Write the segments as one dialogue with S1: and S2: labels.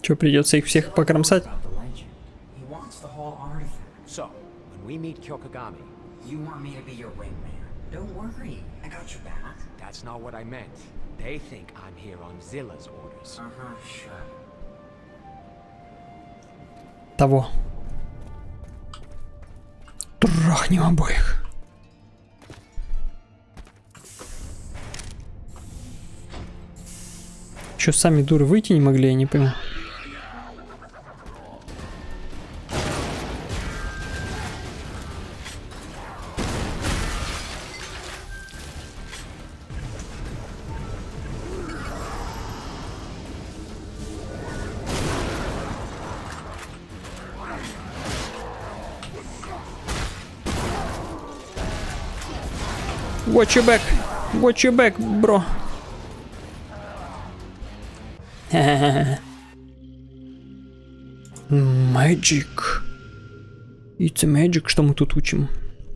S1: Что, придется их всех покромсать?
S2: So, when we meet Kyokugami,
S3: You want me to be your wingman? Don't worry, I got your back.
S2: that's not what I meant. They think I'm here on Zilla's orders.
S3: Sure.
S1: Того. Трахнем обоих. Че, сами дуры выйти не могли, я не пойму. Watch your back, bro. Magic. It's a magic, что мы тут учим.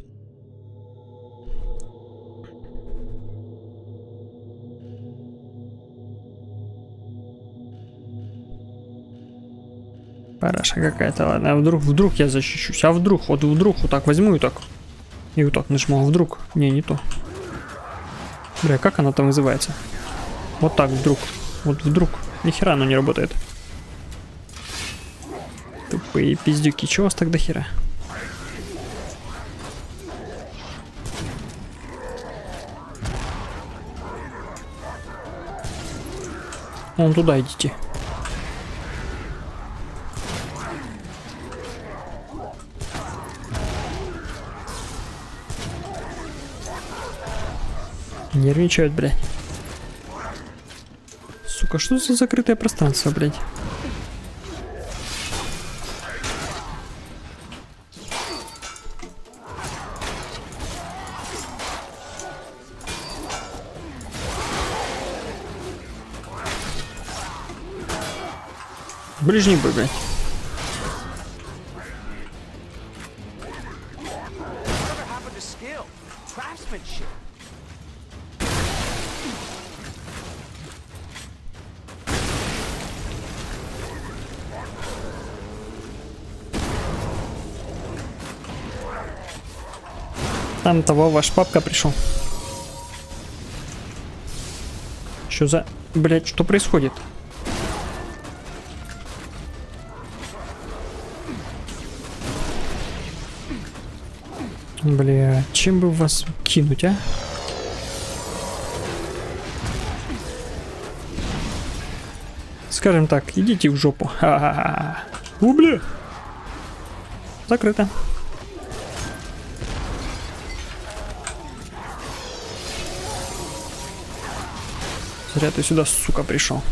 S1: Параша какая-то, ладно, а вдруг я защищусь, а вдруг вот так возьму и так. И вот так нажму, а вдруг? Не, не то. Бля, как она там называется? Вот так вдруг. Вот вдруг. Нихера оно не работает. Тупые пиздюки. Чего вас так до хера? Вон туда идите. Нервничают, блядь. Сука, что за закрытое пространство, блядь? Ближний бой, блядь.
S2: Whatever happened to skill? Craftsmanship?
S1: Там того ваш папка пришел. Что за... Блядь, что происходит? Бля, чем бы вас кинуть, а? Скажем так, идите в жопу. Ха-ха-ха. Бля! Закрыто. Зря ты сюда, сука, пришел.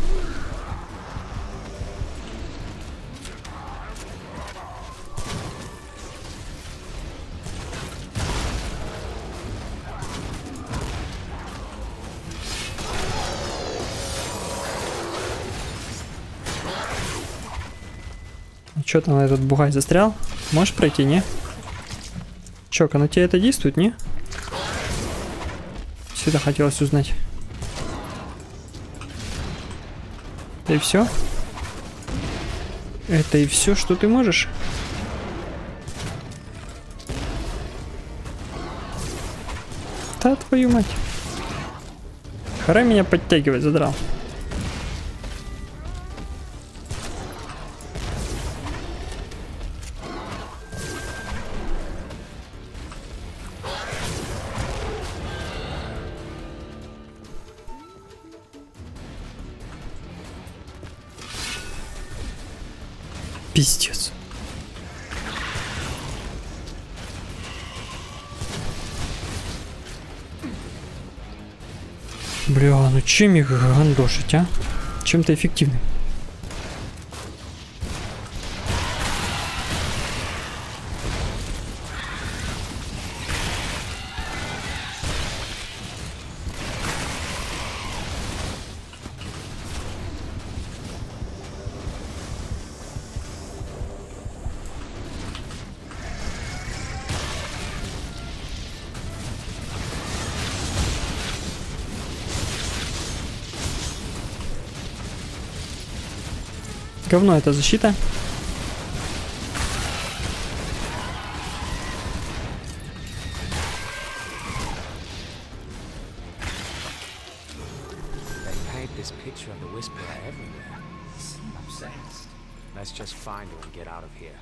S1: Чё там этот бугай застрял? Можешь пройти, не? Чёка, на тебе это действует, не? Всегда хотелось узнать. И все? Это и все, что ты можешь? Да твою мать. Хара меня подтягивать задрал. Пиздец. Бля, ну чем их гандошить, а? Чем-то эффективным. Говно это защита.
S2: This picture of the Whisperer everywhere.
S3: Seem obsessed.
S2: Let's just find her and get out of here.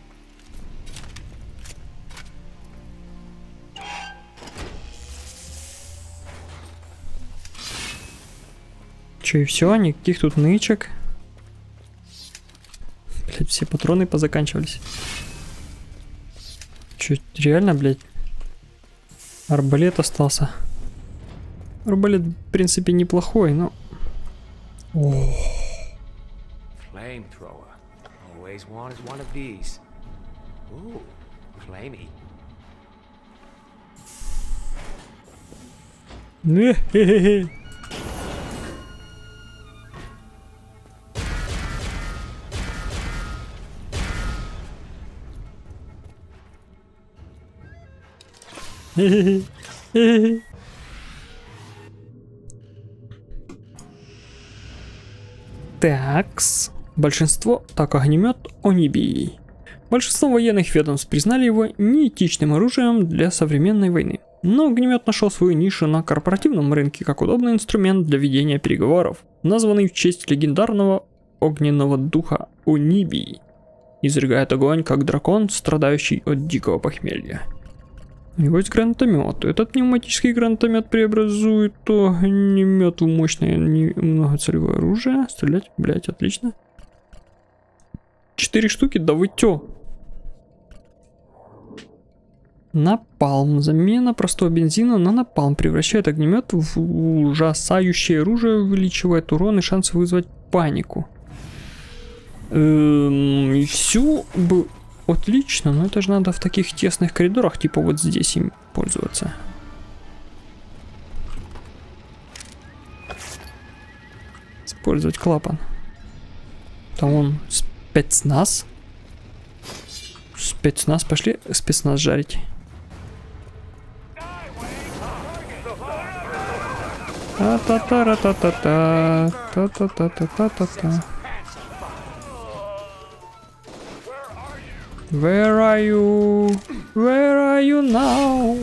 S1: Че, и все? Никаких тут нычек? Блять, все патроны позаканчивались. Че, реально, блять? Арбалет остался. Арбалет, в принципе, неплохой, но...
S2: Flamethrower. Always wanted one of these. Ooh, flamey.
S1: Хе-хе-хе. Хе-хе-хе. Такс. Большинство, так огнемет Онибий. Большинство военных ведомств признали его неэтичным оружием для современной войны. Но огнемет нашел свою нишу на корпоративном рынке как удобный инструмент для ведения переговоров, названный в честь легендарного огненного духа Онибий. Изрыгает огонь, как дракон, страдающий от дикого похмелья. У него есть гранатомет. Этот пневматический гранатомет преобразует огнемет в мощное многоцелевое оружие. Стрелять, блять, отлично. 4 штуки, да вы тё? Напалм. Замена простого бензина на напалм превращает огнемет в ужасающее оружие, увеличивает урон и шансы вызвать панику. И все бы отлично, но это же надо в таких тесных коридорах, типа вот здесь им пользоваться. Использовать клапан. Там он спецназ. Спецназ, пошли спецназ жарить. Та-та-та-та-та-та, та-та-та-та-та-та. Where are you? Where are you now?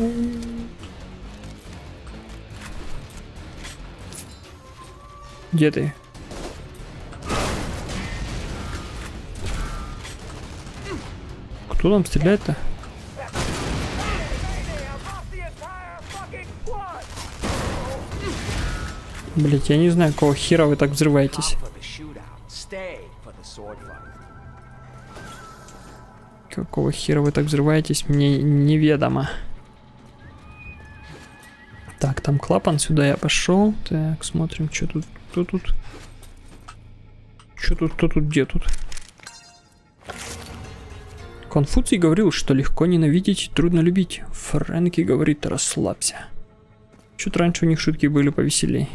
S1: Где ты? Кто там стреляет-то? Блять, я не знаю, какого хера вы так взрываетесь. Какого хера вы так взрываетесь, мне неведомо. Так, там клапан, сюда я пошел. Так, смотрим, что тут, кто тут. Что тут, кто тут, где тут. Конфуций говорил, что легко ненавидеть и трудно любить. Фрэнки говорит, расслабься. Чё-то раньше у них шутки были повеселей.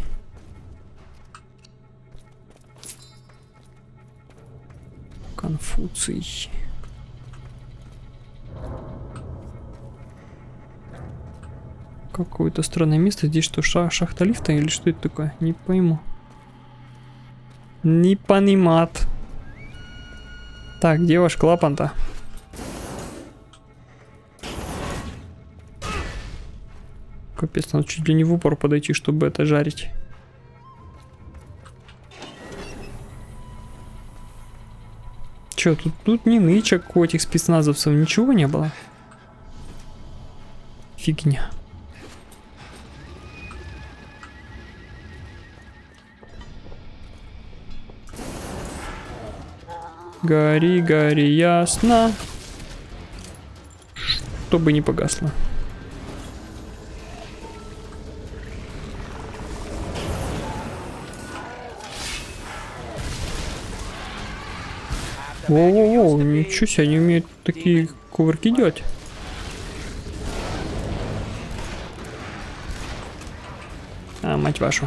S1: Конфуций. Какое-то странное место. Здесь что, шахта лифта или что это такое? Не пойму. Не понимат. Так, где ваш клапан-то? Капец, надо чуть ли не в упор подойти, чтобы это жарить. Чё, тут ни нычек у этих спецназовцев, ничего не было? Фигня. Гори, гори, ясно. Чтобы не погасло. Воу-воу-воу, ничего себе, они умеют такие кувырки делать. А, мать вашу.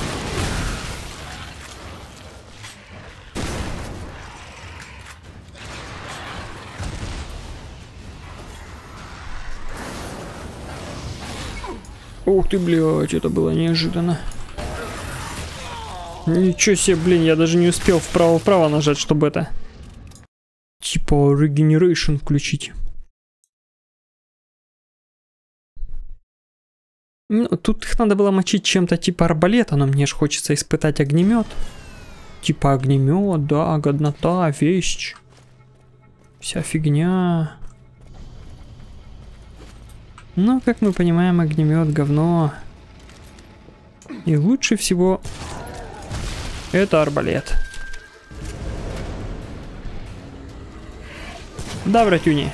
S1: Ух ты, блядь, это было неожиданно. Ничего себе, блин, я даже не успел вправо-вправо нажать, чтобы это... типа Regeneration включить. Ну, тут их надо было мочить чем-то типа арбалета, но мне ж хочется испытать огнемет. Типа огнемет, да, годнота, вещь. Вся фигня. Но, как мы понимаем, огнемет говно. И лучше всего это арбалет. Да, братюни.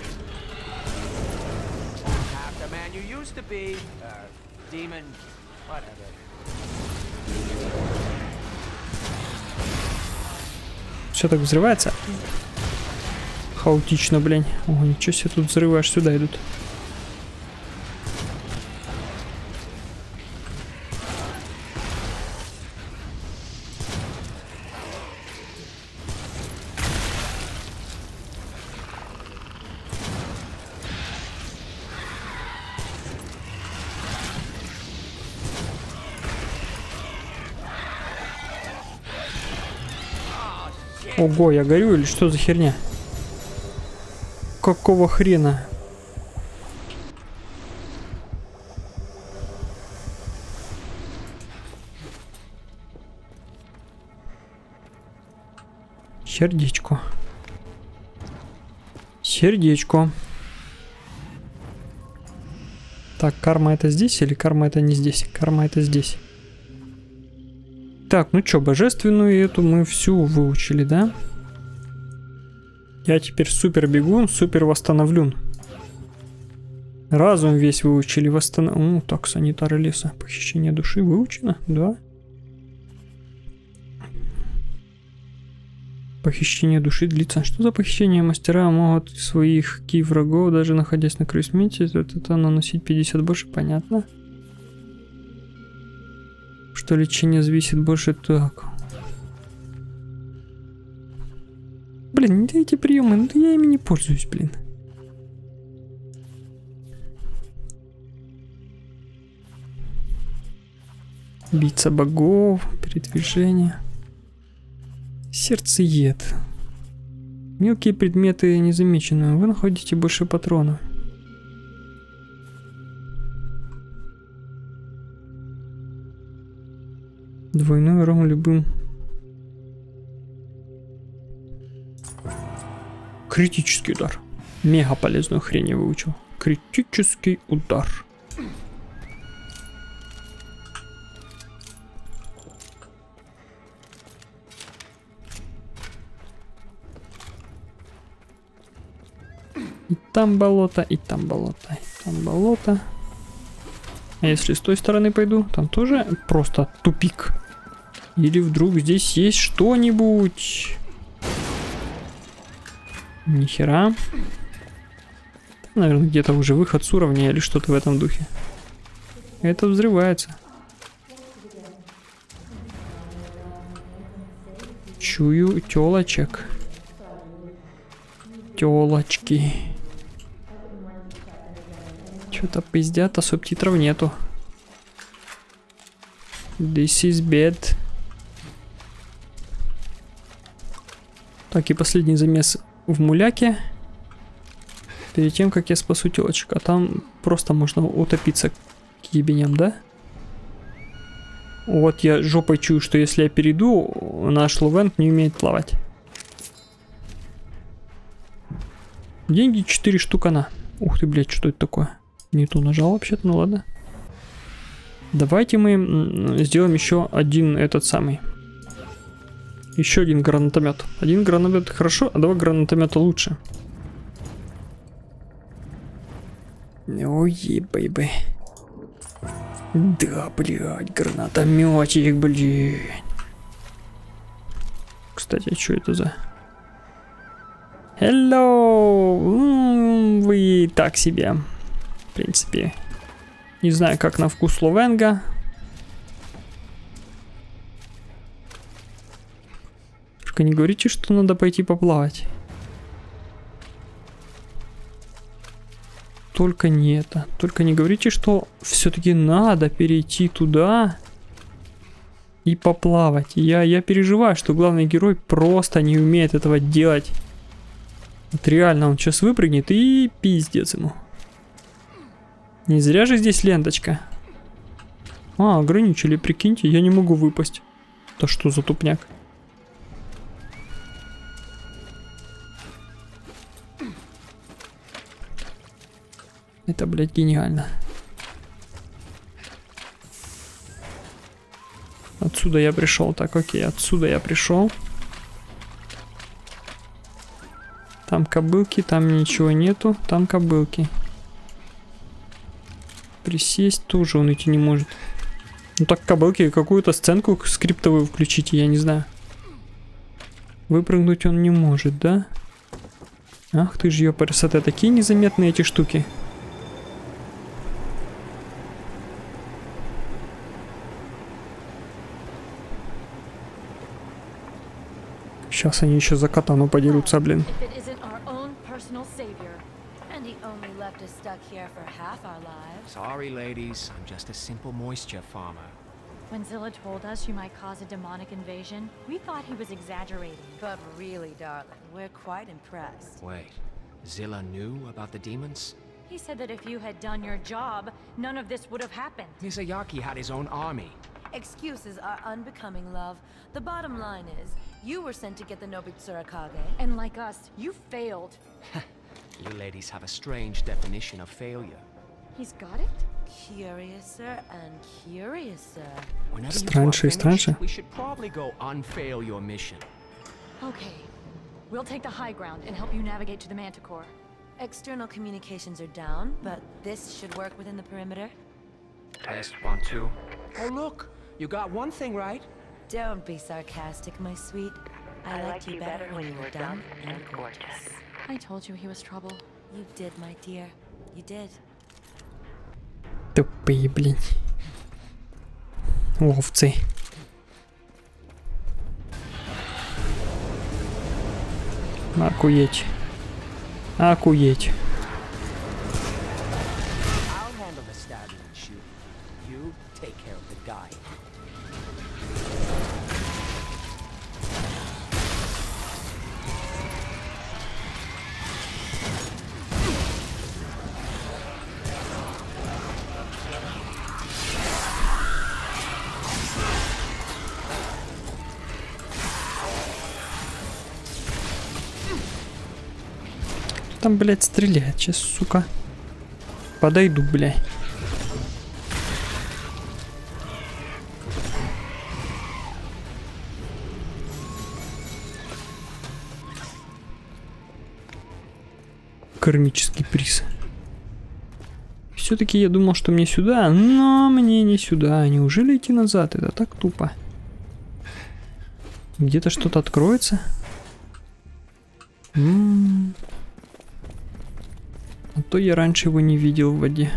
S1: Все так взрывается. Хаотично, блин. О, ничего себе, тут взрывы аж сюда идут. Ого, я горю или что за херня? Какого хрена? Сердечко. Сердечко. Так, карма это здесь или карма это не здесь? Карма это здесь. Так, ну чё, божественную эту мы всю выучили, да? Я теперь супер бегун, супер восстановлюн. Разум весь выучили, восстановлен. Так, санитары леса. Похищение души выучено, да? Похищение души длится. Что за похищение? Мастера могут своих ки-врагов, даже находясь на краю смерти, это наносить 50 больше, понятно. Что лечение зависит больше, так. Блин, да эти приемы, ну я ими не пользуюсь, блин. Биться богов, передвижение. Сердцеед. Мелкие предметы незамечены. Вы находите больше патронов. Двойной урон любым. Критический удар. Мега полезную хрень я выучил. Критический удар. И там болото, и там болото, и там болото. А если с той стороны пойду, там тоже просто тупик. Или вдруг здесь есть что-нибудь? Нихера. Наверное, где-то уже выход с уровня или что-то в этом духе. Это взрывается. Чую тёлочек. Тёлочки. Что-то пиздят, а субтитров нету. This is bad. Так, и последний замес в муляке. Перед тем, как я спасу телочек. А там просто можно утопиться к ебеням, да? Вот я жопой чую, что если я перейду, наш Лувент не умеет плавать. Деньги 4 штукана. Ух ты, блядь, что это такое? Не ту нажал вообще-то, ну ладно. Давайте мы сделаем еще один этот самый. Еще один гранатомет. Один гранатомет хорошо, а два гранатомета лучше. Ой, бэйбэ. Да, блядь, гранатометик, блин. Кстати, что это за... Hello! Вы так себе. В принципе. Не знаю, как на вкус Ловенга. Только не говорите, что надо пойти поплавать. Только не это. Только не говорите, что все-таки надо перейти туда и поплавать. Я переживаю, что главный герой просто не умеет этого делать. Вот реально, он сейчас выпрыгнет и пиздец ему. Не зря же здесь ленточка. А, ограничили, прикиньте, я не могу выпасть. Да что за тупняк? Это, блядь, гениально. Отсюда я пришел. Так, окей, отсюда я пришел. Там кобылки, там ничего нету. Там кобылки. Присесть тоже он идти не может. Ну так, кобылки, какую-то сценку скриптовую включите, я не знаю. Выпрыгнуть он не может, да? Ах ты ж ёпарас, это такие незаметные эти штуки. Сейчас они еще за катану подерутся, блин.
S2: Sorry, ladies. I'm just a simple moisture farmer.
S4: When Zilla told us she might cause a demonic invasion, we thought he was exaggerating.
S3: But really, darling, we're quite impressed.
S2: Wait, Zilla knew about the demons?
S4: He said that if you had done your job, none of this would have happened.
S2: Mizuyaki had his own army.
S3: Excuses are unbecoming, love. The bottom line is, you were sent to get the Nobitsura Kage.
S4: And like us, you failed.
S2: You ladies have a strange definition of failure.
S4: He's got it?
S3: Curiouser and curiouser.
S2: Whenever you
S1: Страньше и
S2: are finished,
S1: страньше.
S2: we should probably go unfail your mission.
S4: Okay. We'll take the high ground and help you navigate to the Manticore.
S3: External communications are down, but this should work within the perimeter.
S2: Test 1, 2. Oh look, you got one thing right.
S3: Don't be sarcastic, my sweet. I liked you better when you were dumb and gorgeous.
S4: I told you he was trouble.
S3: You did, my dear. You did.
S1: Тупые, блин. Овцы. Охуеть. Охуеть.
S2: I'll handle the stabbing and shooting. You take care of the guy.
S1: Там, блядь, стреляет сейчас, сука. Подойду, блядь. Кармический приз. Все-таки я думал, что мне сюда, но мне не сюда. Неужели идти назад? Это так тупо. Где-то что-то откроется. А то я раньше его не видел в воде.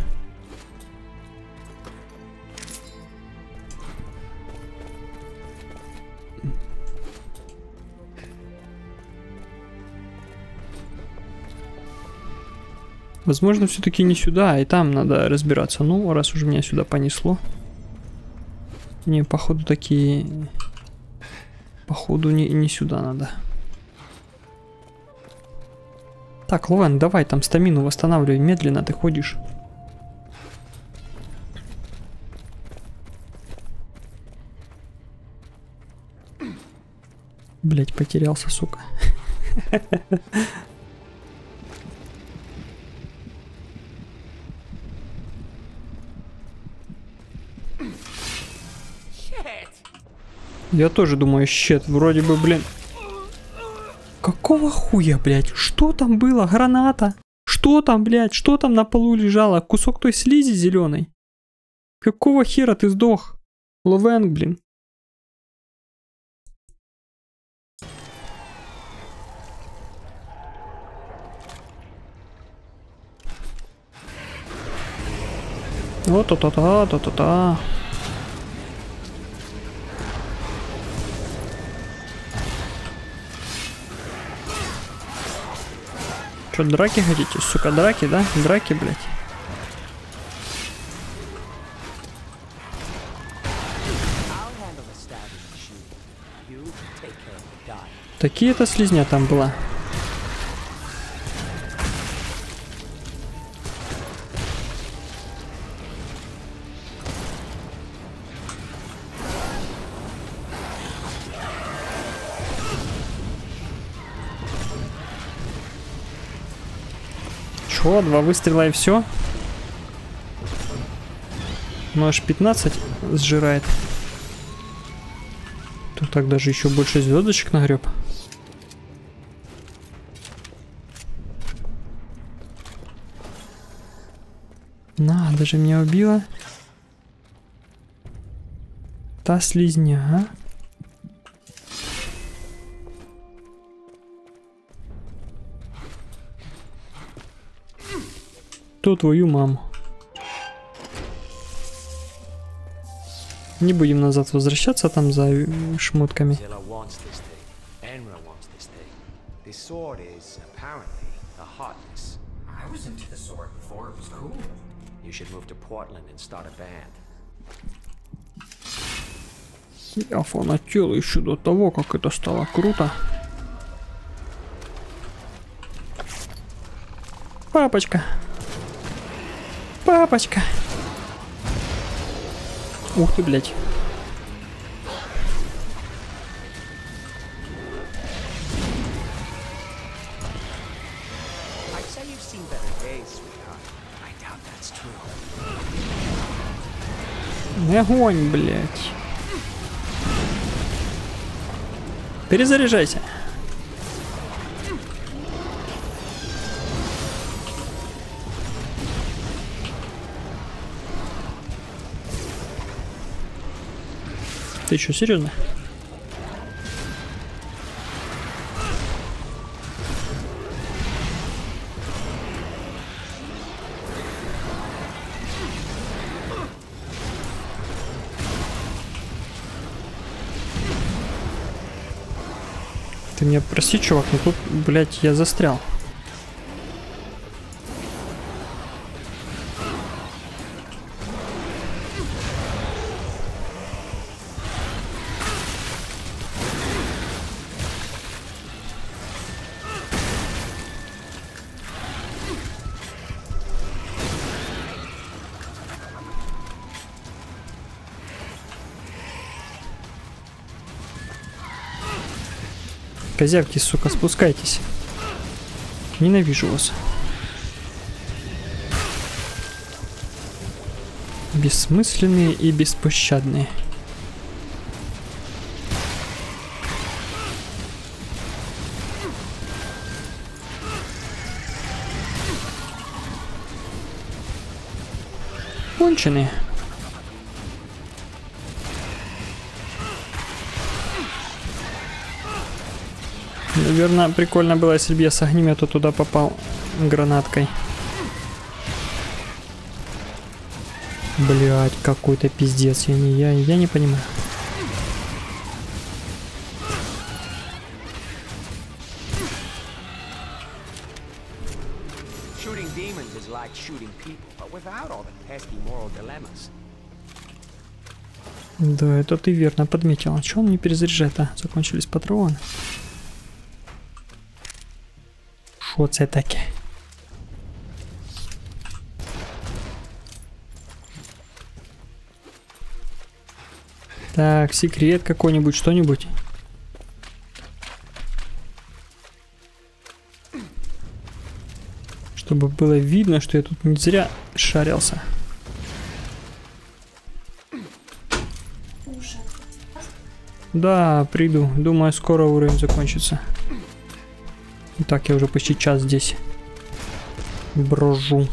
S1: Возможно, все-таки не сюда, и там надо разбираться. Ну, раз уж меня сюда понесло. Не, походу, такие... Походу, не сюда надо. Так, Ловен, давай там стамину восстанавливай. Медленно ты ходишь. Блять, потерялся, сука. Я тоже думаю, щет, вроде бы, блин. Какого хуя, блядь? Что там было? Граната? Что там, блядь? Что там на полу лежало? Кусок той слизи зеленой? Какого хера ты сдох? Ловен, блин. О-та-та-та-та-та-та. Что, драки хотите? Сука, драки, да? Драки, блядь. Такие-то слизня там была. Чё, 2 выстрела и все? Ну аж 15 сжирает. Тут так даже еще больше звездочек нагреб. На, даже меня убила. Та слизня, а? То твою маму. Не будем назад возвращаться там за шмотками.
S2: Zilla wants this thing. Enra wants this thing. This sword is apparently a hotness.
S5: I was into the sword before it was cool.
S2: You should move to Portland and start a band.
S1: Я фанател еще до того, как это стало круто. Папочка. Папочка. Ух ты, блядь.
S2: I'd say you've seen better days, sweetheart. I doubt that's true.
S1: Огонь, блядь. Перезаряжайся. Ты что, серьезно? Ты меня прости, чувак, но тут, блядь, я застрял. Козявки, сука, спускайтесь. Ненавижу вас. Бессмысленные и беспощадные. Конченые. Наверное, прикольно было, если бы я с огнемета туда попал гранаткой. Блять, какой-то пиздец. Я не понимаю.
S2: Shooting demons is like shooting people, but without all the pesky moral dilemmas.
S1: Да, это ты верно подметил. А чё он не перезаряжает, а? Закончились патроны. Шо це таке? Так, секрет какой-нибудь, что-нибудь. Чтобы было видно, что я тут не зря шарился. Да, приду. Думаю, скоро уровень закончится. Так, я уже почти час здесь брожу.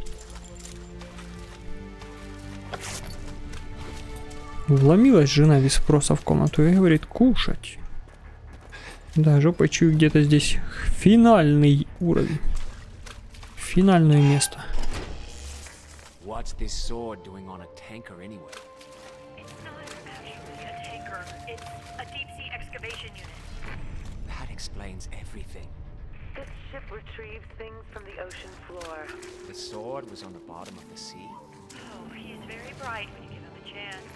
S1: Вломилась жена без спроса в комнату и говорит: кушать. Да, жопой чую где-то здесь финальный уровень. Финальное место.
S2: What's this sword doing on a tanker anyway?
S6: It's not actually a tanker. It's a deep-sea excavation unit.
S2: That explains everything.
S3: This ship retrieves things from the ocean floor.
S2: The sword was on the bottom of the sea.
S6: Oh, he is very bright when you give him a chance.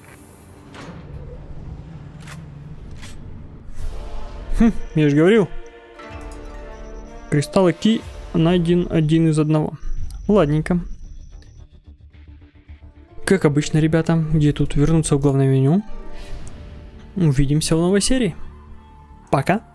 S1: Я же говорил. Кристаллы Ки найден один из одного. Ладненько. Как обычно, ребята, где тут вернуться в главное меню. Увидимся в новой серии. Пока.